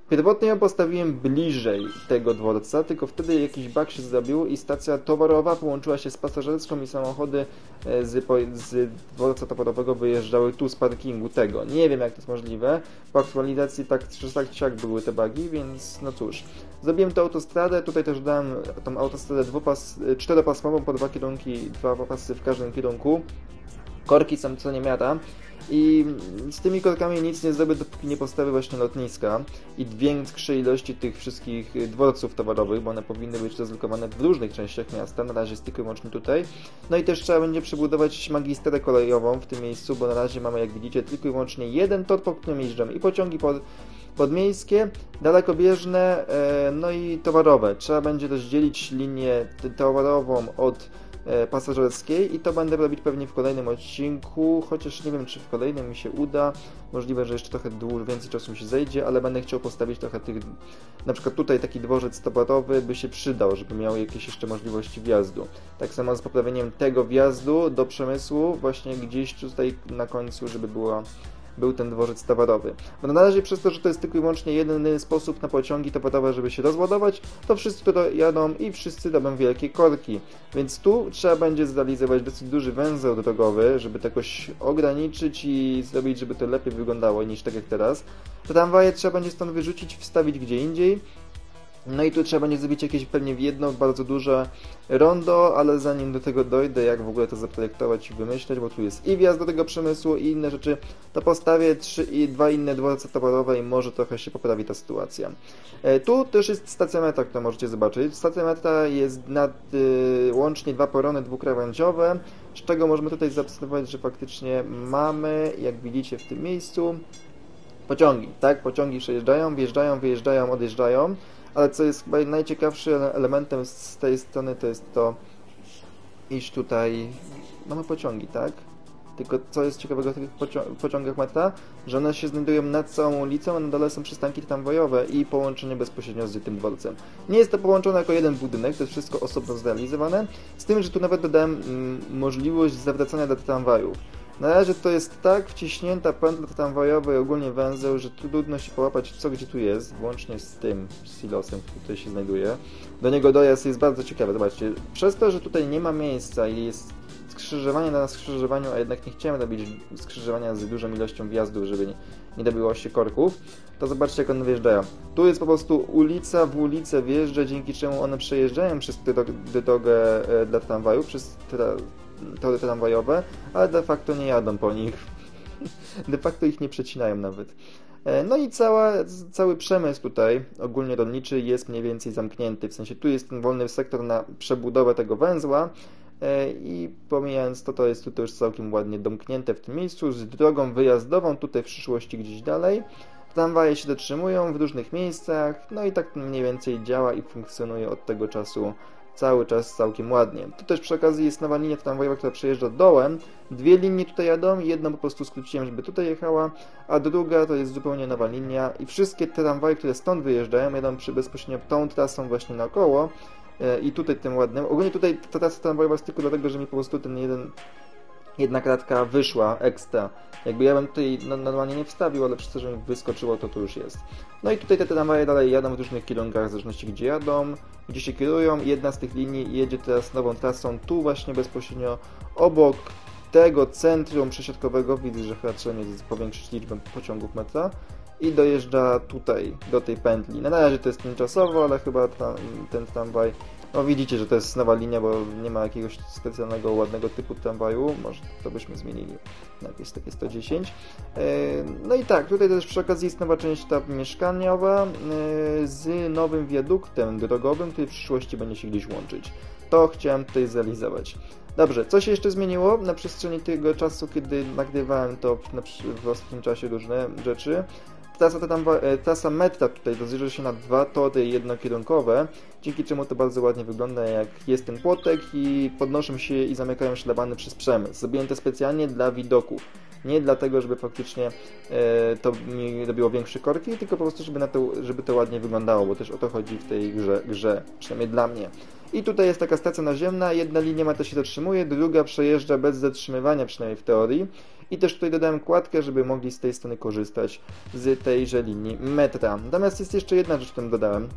Pierwotnie ją postawiłem bliżej tego dworca, tylko wtedy jakiś bug się zrobił i stacja towarowa połączyła się z pasażerską i samochody z, z dworca towarowego wyjeżdżały tu z parkingu tego. Nie wiem, jak to jest możliwe. Po aktualizacji tak czy tak, siak były te bugi, więc no cóż. Zrobiłem tę autostradę, tutaj też dałem tą autostradę dwupas, czteropasmową po dwa kierunki, dwa pasy w każdym kierunku. Korki są co niemiara. I z tymi korkami nic nie zrobię, dopóki nie postawię właśnie lotniska i większej ilości tych wszystkich dworców towarowych, bo one powinny być rozlokowane w różnych częściach miasta, na razie jest tylko i wyłącznie tutaj. No i też trzeba będzie przebudować magistrę kolejową w tym miejscu, bo na razie mamy, jak widzicie, tylko i wyłącznie jeden tor, po którym jeżdżą i pociągi pod, podmiejskie, dalekobieżne, e, no i towarowe. Trzeba będzie rozdzielić linię towarową od pasażerskiej i to będę robić pewnie w kolejnym odcinku, chociaż nie wiem, czy w kolejnym mi się uda. Możliwe, że jeszcze trochę dłużej, więcej czasu mi się zejdzie, ale będę chciał postawić trochę tych, na przykład tutaj taki dworzec towarowy by się przydał, żeby miał jakieś jeszcze możliwości wjazdu. Tak samo z poprawieniem tego wjazdu do przemysłu, właśnie gdzieś tutaj na końcu, żeby była był ten dworzec towarowy. Bo na razie przez to, że to jest tylko i wyłącznie jedyny sposób na pociągi towarowe, żeby się rozładować, to wszyscy tutaj jadą i wszyscy robią wielkie korki. Więc tu trzeba będzie zrealizować dosyć duży węzeł drogowy, żeby to jakoś ograniczyć i zrobić, żeby to lepiej wyglądało niż tak jak teraz. Te tramwaje trzeba będzie stąd wyrzucić, wstawić gdzie indziej. No i tu trzeba będzie zrobić jakieś pewnie jedno bardzo duże rondo, ale zanim do tego dojdę, jak w ogóle to zaprojektować i wymyśleć, bo tu jest i wjazd do tego przemysłu i inne rzeczy, to postawię trzy i dwa inne dworce towarowe i może trochę się poprawi ta sytuacja. E, tu też jest stacja metra, którą możecie zobaczyć. Stacja metra jest nad, y, łącznie dwa perony dwukrawędziowe, z czego możemy tutaj zaobserwować, że faktycznie mamy, jak widzicie w tym miejscu, pociągi, tak? Pociągi przejeżdżają, wjeżdżają, wyjeżdżają, odjeżdżają. Ale co jest chyba najciekawszym elementem z tej strony, to jest to, iż tutaj mamy pociągi, tak? Tylko co jest ciekawego w tych pociągach metra, że one się znajdują nad całą ulicą, a na dole są przystanki tramwajowe i połączenie bezpośrednio z tym dworcem. Nie jest to połączone jako jeden budynek, to jest wszystko osobno zrealizowane, z tym, że tu nawet dodałem mm, możliwość zawracania do tramwajów. Na razie to jest tak wciśnięta pętla tramwajowa i ogólnie węzeł, że trudno się połapać, co gdzie tu jest, włącznie z tym silosem, który tutaj się znajduje. Do niego dojazd jest bardzo ciekawy, zobaczcie. Przez to, że tutaj nie ma miejsca i jest skrzyżowanie na skrzyżowaniu, a jednak nie chciałem robić skrzyżowania z dużą ilością wjazdów, żeby nie, nie dobyło się korków, to zobaczcie, jak one wjeżdżają. Tu jest po prostu ulica w ulicę wjeżdża, dzięki czemu one przejeżdżają przez drogę dla tramwaju, przez tra tory tramwajowe, ale de facto nie jadą po nich. De facto ich nie przecinają nawet. No i cała, cały przemysł tutaj, ogólnie rolniczy, jest mniej więcej zamknięty. W sensie tu jest ten wolny sektor na przebudowę tego węzła i pomijając to, to jest tutaj już całkiem ładnie domknięte w tym miejscu, z drogą wyjazdową tutaj w przyszłości gdzieś dalej. Tramwaje się zatrzymują w różnych miejscach, no i tak mniej więcej działa i funkcjonuje od tego czasu cały czas całkiem ładnie. Tu też przy okazji jest nowa linia tramwajowa, która przejeżdża dołem. Dwie linie tutaj jadą, jedną po prostu skróciłem, żeby tutaj jechała, a druga to jest zupełnie nowa linia i wszystkie te tramwaje, które stąd wyjeżdżają, jadą przy bezpośrednio tą trasą właśnie naokoło i tutaj tym ładnym. Ogólnie tutaj ta trasa tramwajowa jest tylko dlatego, że mi po prostu ten jeden jedna kratka wyszła ekstra. Jakby ja bym tutaj normalnie nie wstawił, ale przez to, że mi wyskoczyło, to tu już jest. No i tutaj te tramwaje dalej jadą w różnych kierunkach, w zależności gdzie jadą, gdzie się kierują. Jedna z tych linii jedzie teraz nową trasą, tu właśnie bezpośrednio obok tego centrum przesiadkowego. Widzę, że chyba trzeba mieć powiększyć liczbę pociągów metra. I dojeżdża tutaj, do tej pętli. Na razie to jest tymczasowo, ale chyba ta, ten tramwaj... No widzicie, że to jest nowa linia, bo nie ma jakiegoś specjalnego, ładnego typu tramwaju. Może to byśmy zmienili na jakieś takie sto dziesięć. No i tak, tutaj też przy okazji jest nowa część ta mieszkaniowa z nowym wiaduktem drogowym, który w przyszłości będzie się gdzieś łączyć. To chciałem tutaj zrealizować. Dobrze, co się jeszcze zmieniło na przestrzeni tego czasu, kiedy nagrywałem to w, w ostatnim czasie różne rzeczy? Trasa, trasa metra tutaj rozjeżdża się na dwa tory jednokierunkowe, dzięki czemu to bardzo ładnie wygląda, jak jest ten płotek i podnoszą się i zamykają szlabany przez przemysł. Zrobiłem to specjalnie dla widoków. Nie dlatego, żeby faktycznie e, to mi robiło większe korki, tylko po prostu, żeby, na to, żeby to ładnie wyglądało, bo też o to chodzi w tej grze, grze, przynajmniej dla mnie. I tutaj jest taka stacja naziemna, jedna linia metra się zatrzymuje, druga przejeżdża bez zatrzymywania, przynajmniej w teorii. I też tutaj dodałem kładkę, żeby mogli z tej strony korzystać z tejże linii metra. Natomiast jest jeszcze jedna rzecz, którą dodałem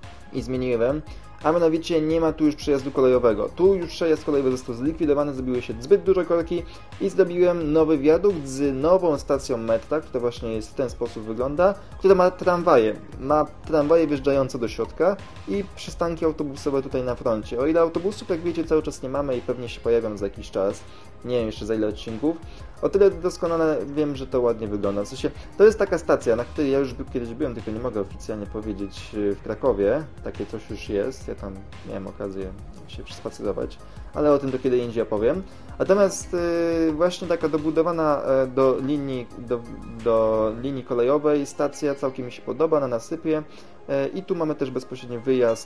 i zmieniłem, a mianowicie nie ma tu już przejazdu kolejowego. Tu już przejazd kolejowy został zlikwidowany, zrobiły się zbyt duże korki i zrobiłem nowy wiadukt z nową stacją metra, która właśnie jest w ten sposób wygląda, która ma tramwaje. Ma tramwaje wjeżdżające do środka i przystanki autobusowe tutaj na froncie. O ile autobusów, jak wiecie, cały czas nie mamy i pewnie się pojawią za jakiś czas, nie wiem jeszcze za ile odcinków, o tyle doskonale wiem, że to ładnie wygląda. W sensie, to jest taka stacja, na której ja już kiedyś byłem, tylko nie mogę oficjalnie powiedzieć, w Krakowie. Takie coś już jest, ja tam miałem okazję się przespacerować, ale o tym to kiedy indziej opowiem. Natomiast yy, właśnie taka dobudowana yy, do, linii, do, do linii kolejowej stacja całkiem mi się podoba, na nasypie. Yy, I tu mamy też bezpośredni wyjazd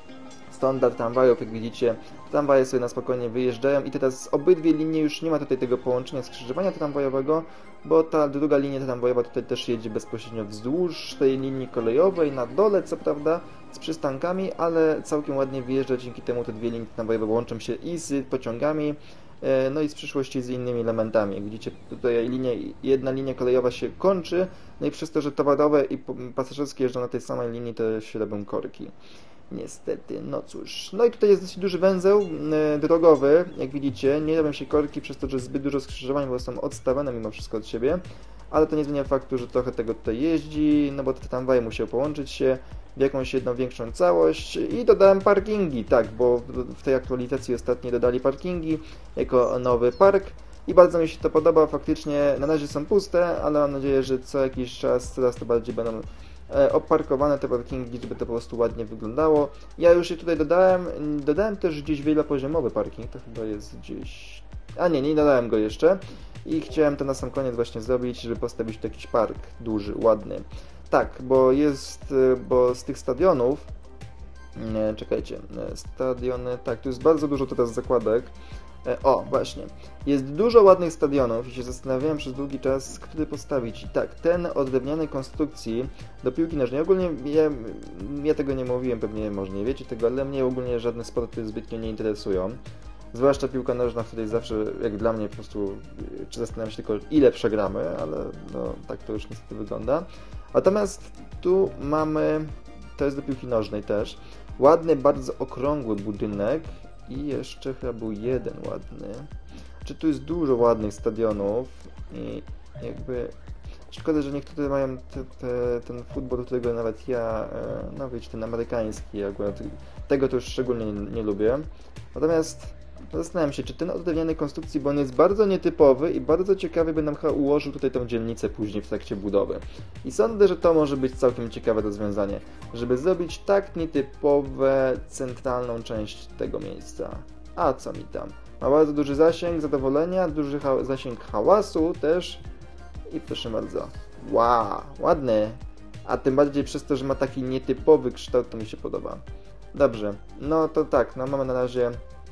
standard tramwajów, jak widzicie, tramwaje sobie na spokojnie wyjeżdżają i teraz obydwie linie już nie ma tutaj tego połączenia skrzyżowania tramwajowego, bo ta druga linia tramwajowa tutaj też jedzie bezpośrednio wzdłuż tej linii kolejowej, na dole co prawda, z przystankami, ale całkiem ładnie wyjeżdża, dzięki temu te dwie linie tramwajowe łączą się i z pociągami, no i z przyszłości z innymi elementami. Jak widzicie, tutaj linia, jedna linia kolejowa się kończy, no i przez to, że towarowe i pasażerskie jeżdżą na tej samej linii, to się robią korki. Niestety, no cóż. No i tutaj jest dosyć duży węzeł yy, drogowy, jak widzicie. Nie robią się korki przez to, że zbyt dużo skrzyżowań, bo są odstawione mimo wszystko od siebie. Ale to nie zmienia faktu, że trochę tego tutaj jeździ, no bo te tramwaje musiały połączyć się w jakąś jedną większą całość. I dodałem parkingi, tak, bo w tej aktualizacji ostatniej dodali parkingi jako nowy park. I bardzo mi się to podoba, faktycznie na razie są puste, ale mam nadzieję, że co jakiś czas coraz to bardziej będą oparkowane te parkingi, żeby to po prostu ładnie wyglądało. Ja już je tutaj dodałem, dodałem też gdzieś wielopoziomowy parking, to chyba jest gdzieś... A nie, nie dodałem go jeszcze i chciałem to na sam koniec właśnie zrobić, żeby postawić tu jakiś park duży, ładny. Tak, bo jest, bo z tych stadionów, nie, czekajcie, stadiony, tak, tu jest bardzo dużo teraz zakładek. O, właśnie. Jest dużo ładnych stadionów i się zastanawiałem przez długi czas, który postawić. I tak, ten od drewnianej konstrukcji do piłki nożnej. Ogólnie ja, ja tego nie mówiłem, pewnie może nie wiecie tego, ale mnie ogólnie żadne sporty zbytnio nie interesują. Zwłaszcza piłka nożna, w której zawsze, jak dla mnie, po prostu czy zastanawiam się tylko, ile przegramy, ale no, tak to już niestety wygląda. Natomiast tu mamy, to jest do piłki nożnej też, ładny, bardzo okrągły budynek. I jeszcze chyba był jeden ładny. Czy tu jest dużo ładnych stadionów i jakby szkoda, że niektóre mają te, te, ten futbol, którego nawet ja, no wiecie, ten amerykański akurat, tego to już szczególnie nie, nie lubię. Natomiast zastanawiam się, czy ten od drewnianej konstrukcji, bo on jest bardzo nietypowy i bardzo ciekawy, by nam chyba ułożył tutaj tą dzielnicę później w trakcie budowy. I sądzę, że to może być całkiem ciekawe rozwiązanie, żeby zrobić tak nietypowe centralną część tego miejsca. A co mi tam? Ma bardzo duży zasięg zadowolenia, duży ha zasięg hałasu też i proszę bardzo. Wow, ładny! A tym bardziej przez to, że ma taki nietypowy kształt, to mi się podoba. Dobrze, no to tak, no mamy na razie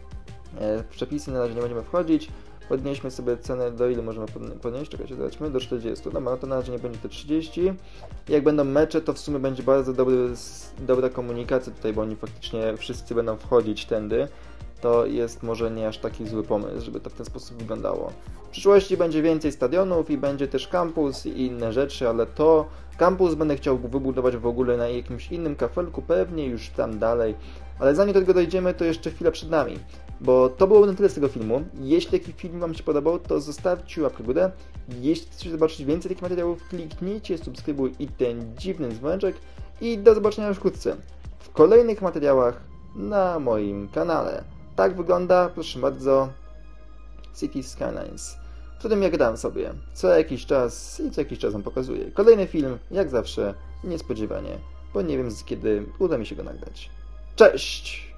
w przepisy, na razie nie będziemy wchodzić. Podnieśmy sobie cenę, do ile możemy podnieść, czekajcie, zobaczmy, do czterdziestu. Dobra, no to na razie nie będzie to trzydzieści. Jak będą mecze, to w sumie będzie bardzo dobry, dobra komunikacja tutaj, bo oni faktycznie wszyscy będą wchodzić tędy. To jest może nie aż taki zły pomysł, żeby to w ten sposób wyglądało. W przyszłości będzie więcej stadionów i będzie też kampus i inne rzeczy, ale to kampus będę chciał wybudować w ogóle na jakimś innym kafelku, pewnie już tam dalej. Ale zanim do tego dojdziemy, to jeszcze chwila przed nami. Bo to było na tyle z tego filmu. Jeśli taki film Wam się podobał, to zostawcie łapkę w górę. Jeśli chcecie zobaczyć więcej takich materiałów, kliknijcie subskrybuj i ten dziwny dzwoneczek. I do zobaczenia już wkrótce w kolejnych materiałach na moim kanale. Tak wygląda, proszę bardzo, Cities Skylines, w którym ja gram sobie co jakiś czas i co jakiś czas Wam pokazuję. Kolejny film, jak zawsze, niespodziewanie, bo nie wiem z kiedy uda mi się go nagrać. Cześć!